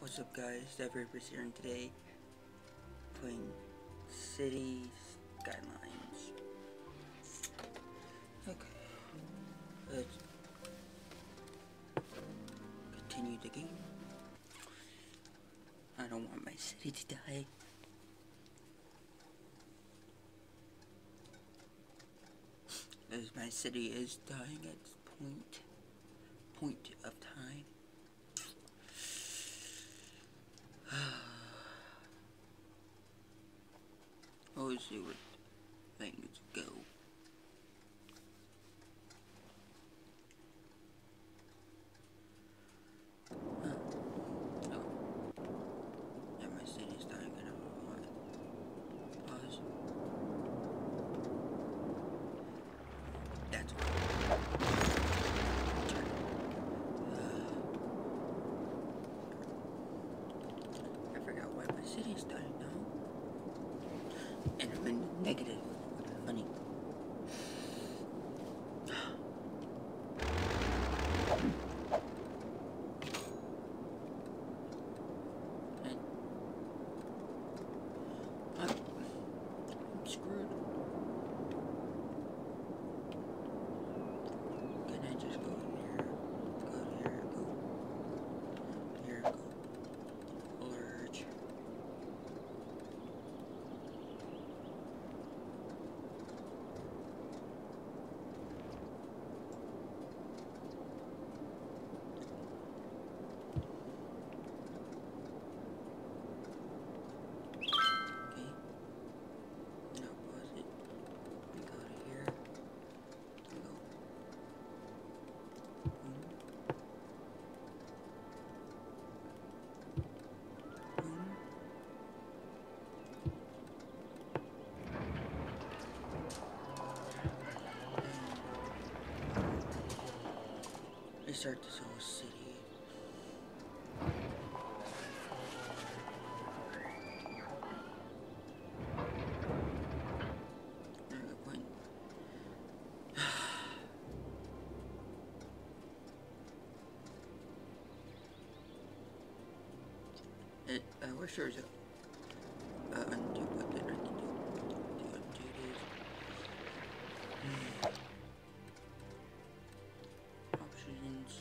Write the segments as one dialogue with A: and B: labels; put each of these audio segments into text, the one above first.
A: What's up guys, Deverever's here, and today playing City Skylines. Okay, let's continue the game. I don't want my city to die. As my city is dying at this point of time. Let's see what things go. Yeah, my city's dying and I'm on pause. That's what I forgot why my city's dying now. And I'm in negative. Funny. I'm screwed. Can I just go here? Go here, go here, go. Large. Restart this whole city. I wish there was a undo button I can do. To undo this. Options.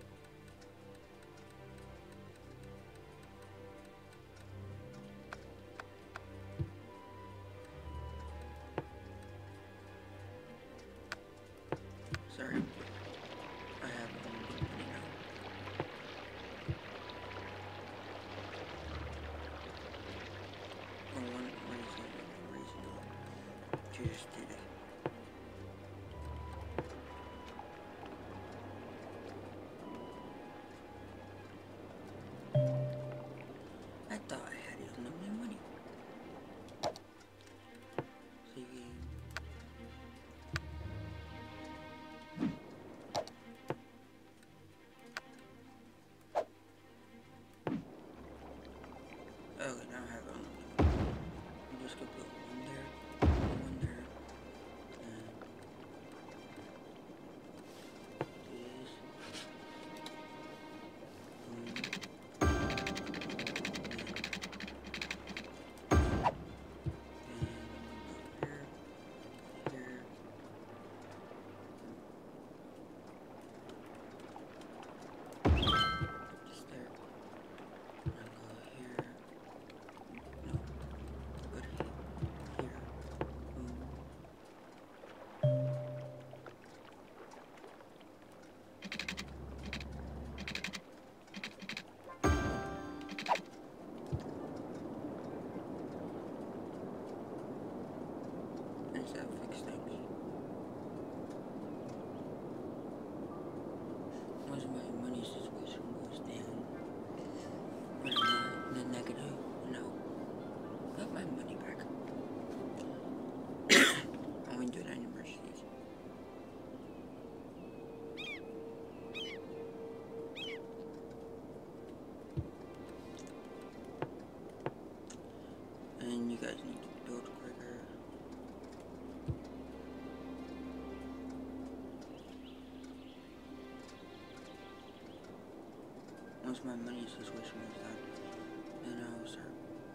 A: Sorry, I have undo button now. once my money situation goes down, then I'll start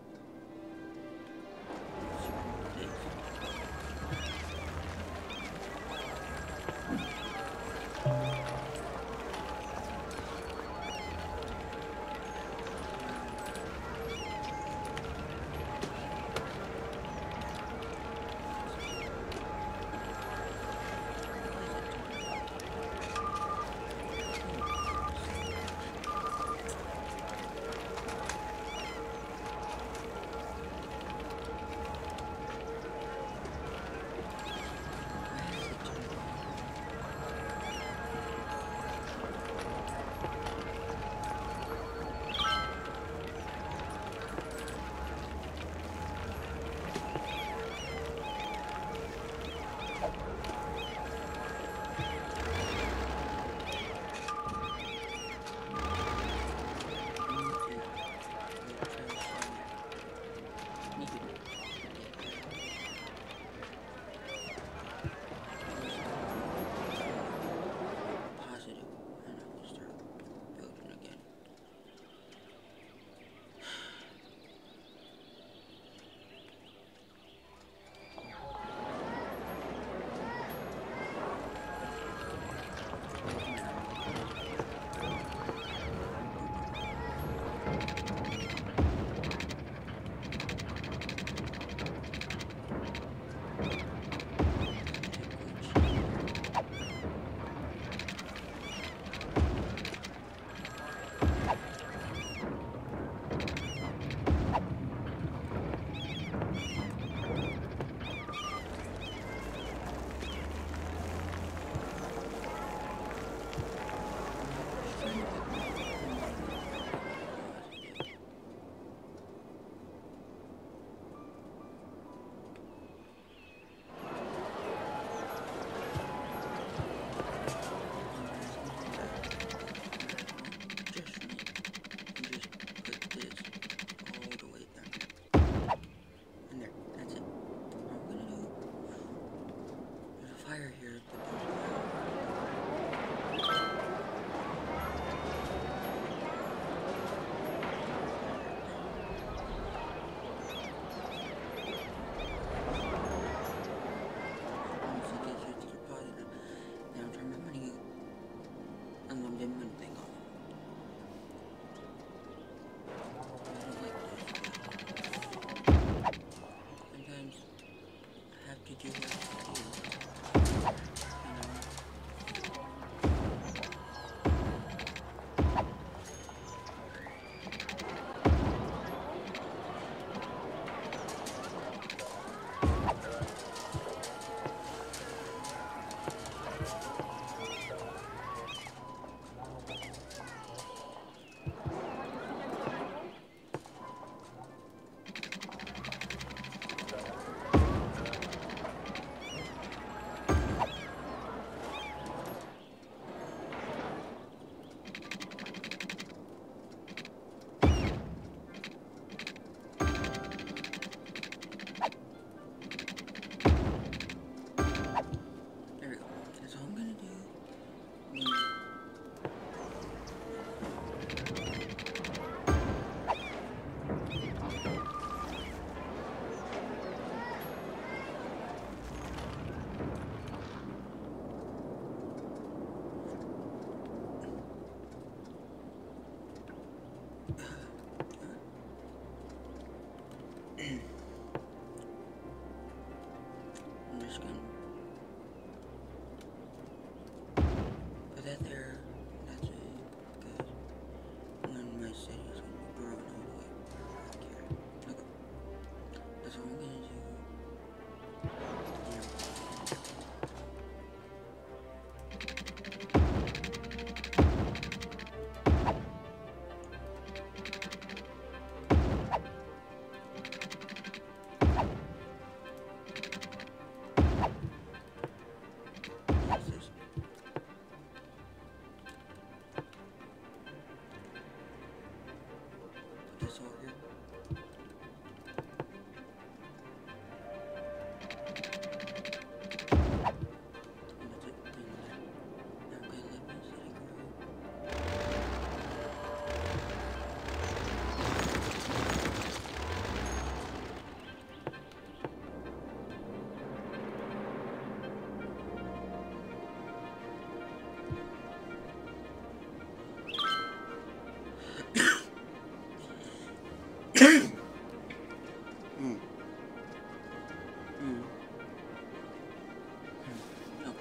A: fire here. Now turn my money unlimited money thing off. Sometimes I have to do what I do. I'm just gonna put that there. That's it. Good. And then my city is gonna be growing all the way back here. Okay. That's what I'm gonna do. This all here. And that's it. And now I'm gonna let my city grow. Mm. Mm. Okay.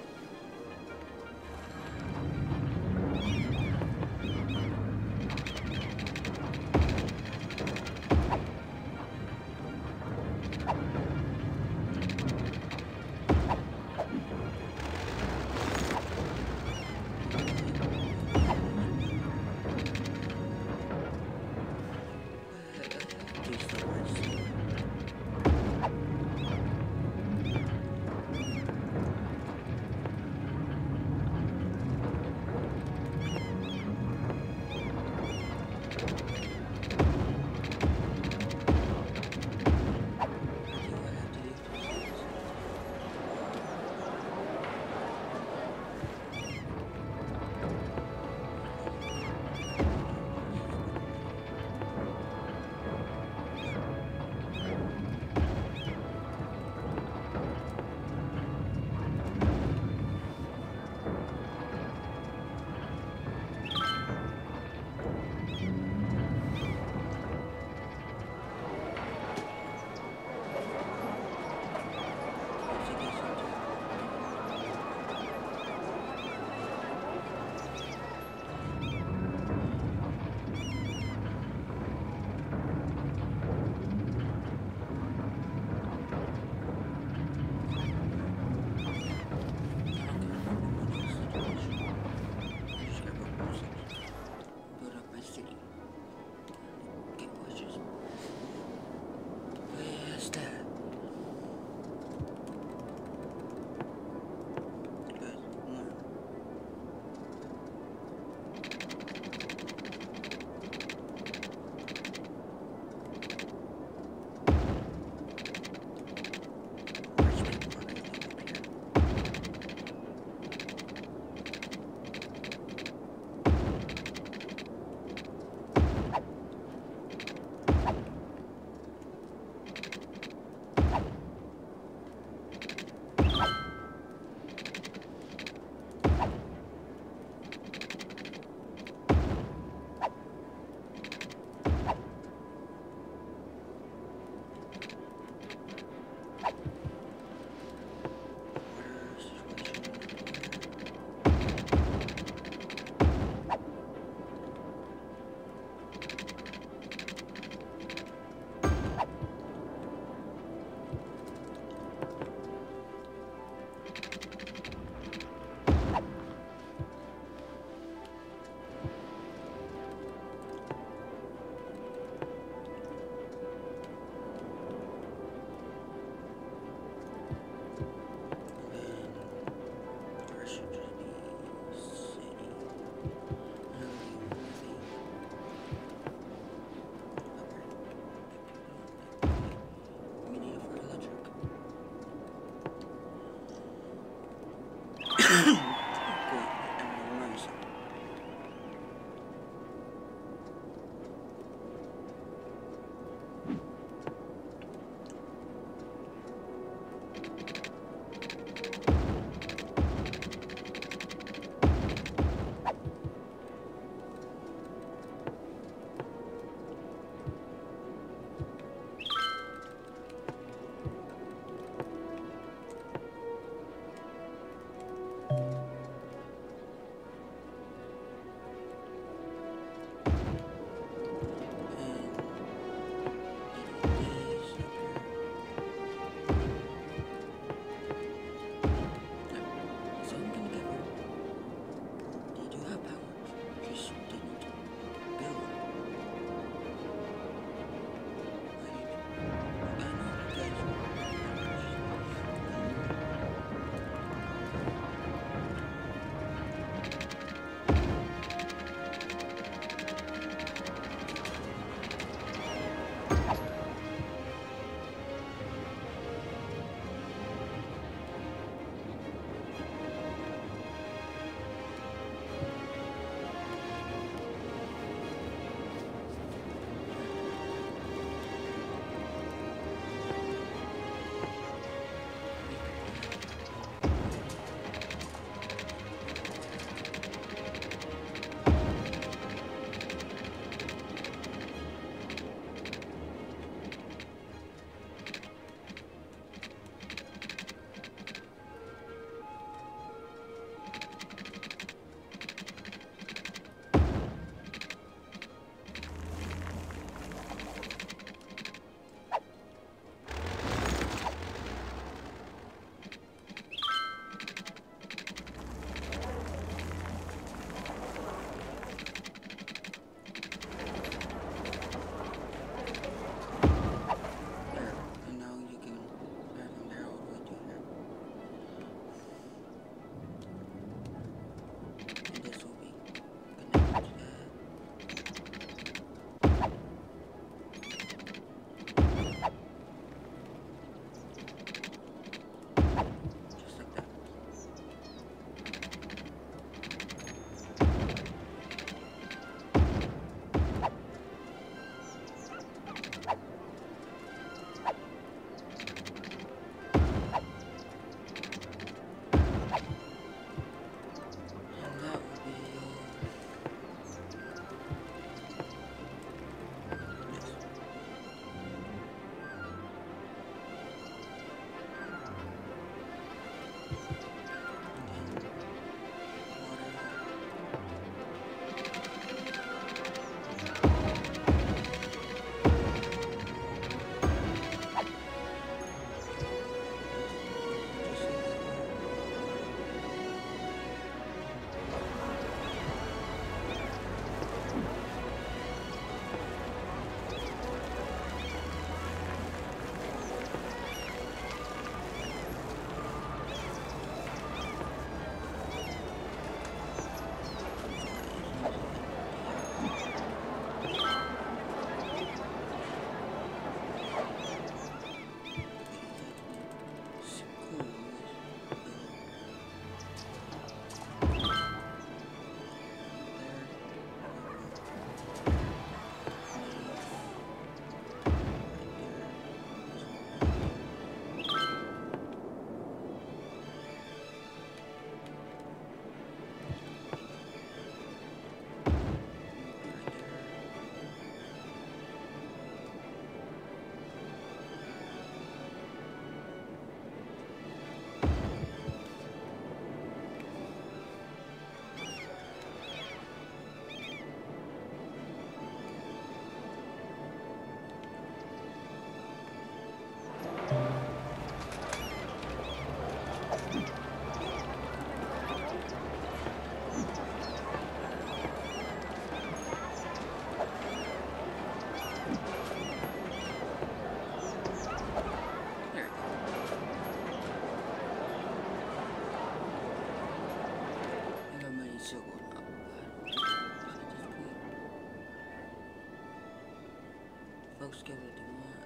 A: Folks get what they want.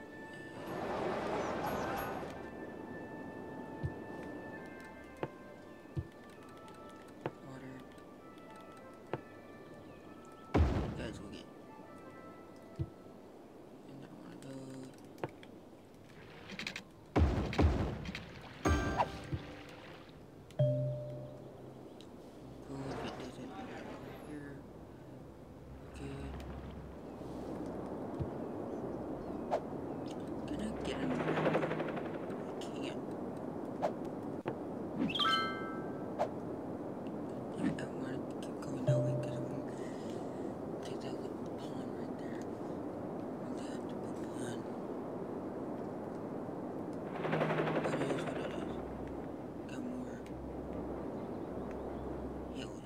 A: Water. Guys will get. And I don't want to go. Cool, if it doesn't over here. Okay. Can I get in there? I can't. I want to keep going that way because I want to take that little pond right there. That little pond. But it is what it is. Got more hills.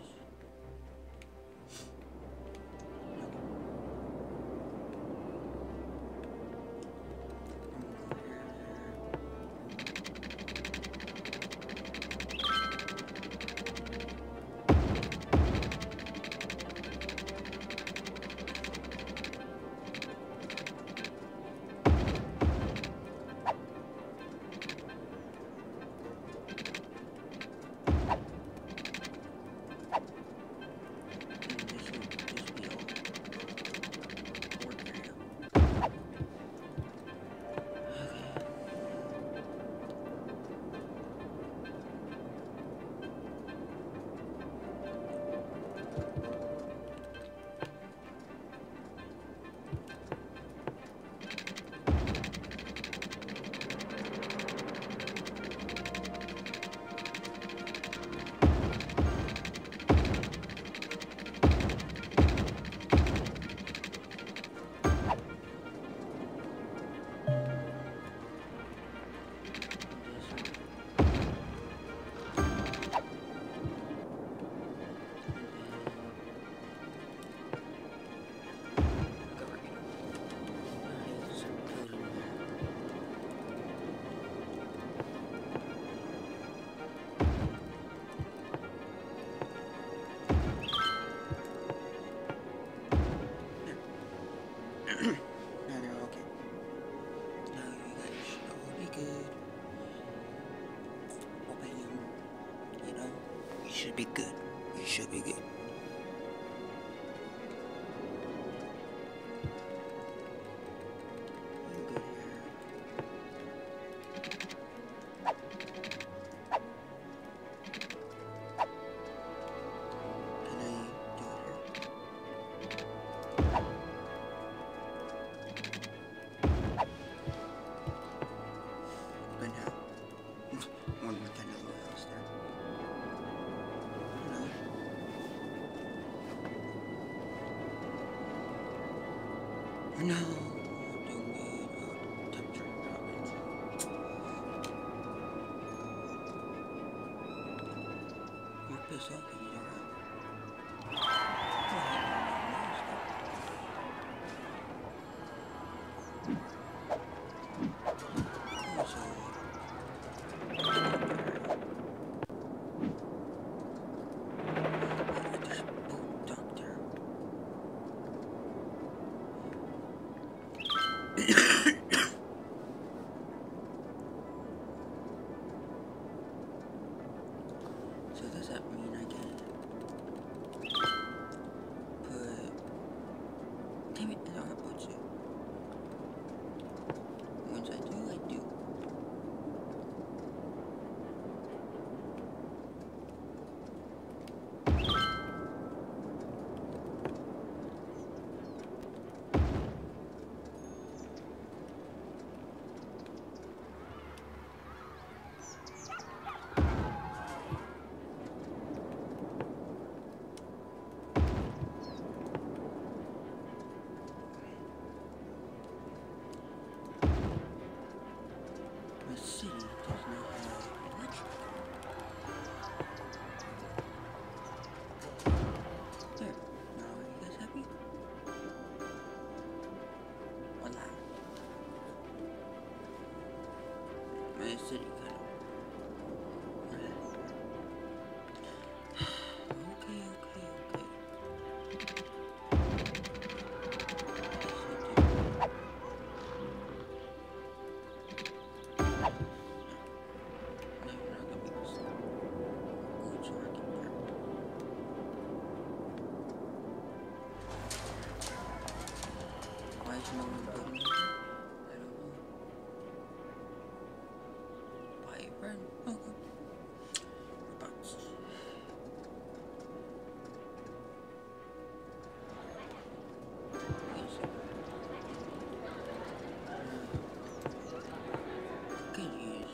A: Now they're okay. Now you guys should all be good. Obey him. You know, you should be good. You should be good. I'm good here. Can I do it here? But now, one more kind of little house there. No. No. Doing good. Temperature problems. You're pissed off and you don't have. So does that mean I can put... Damn it, I don't have boots yet. Once I do, I do. The city does not have electric. There. Now are you guys happy? Voila. My city kind of. Okay. guys know what I'm building? I don't know. Vibrant? Okay. Robots. Could use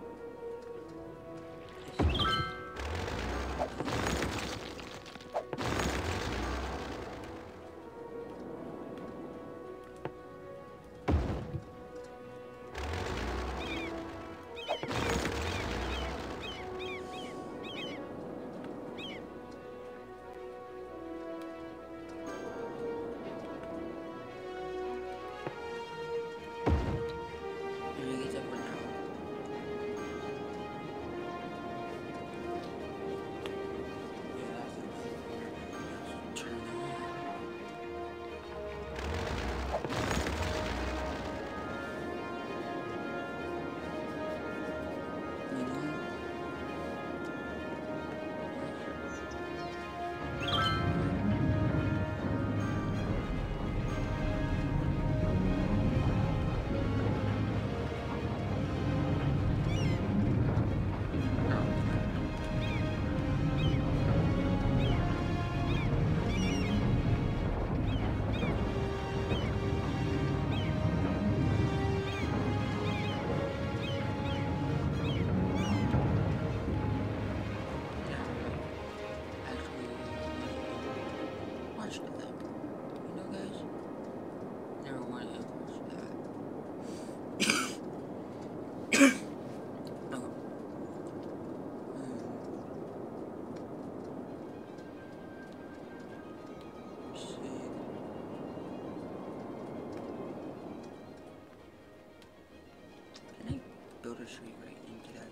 A: watch the thing. You know, guys? Never want to watch that. Oh. See. Can I build a tree right into that?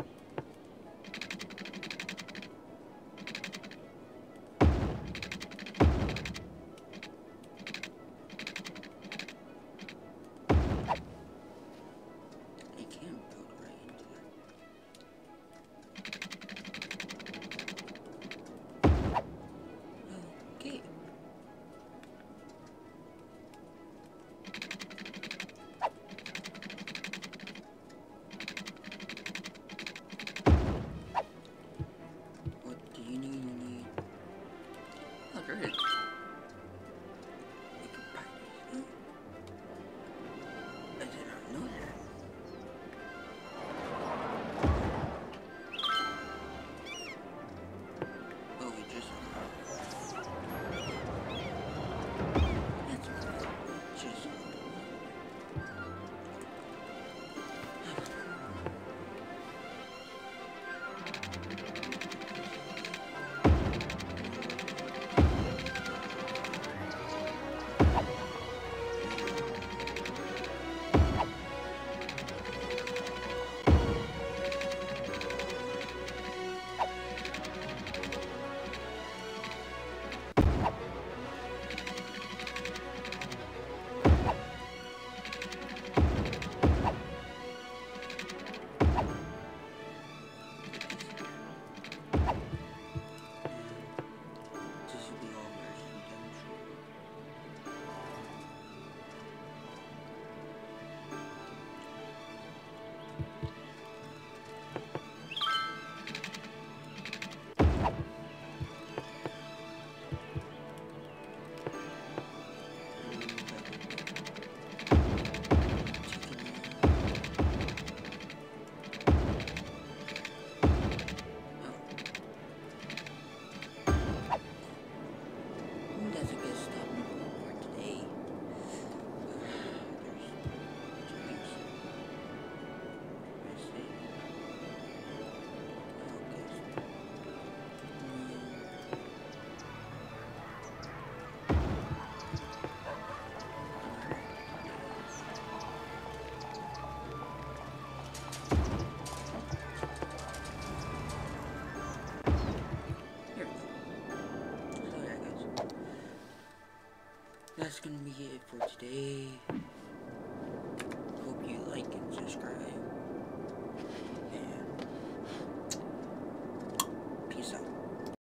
A: That's gonna be it for today. Hope you like and subscribe.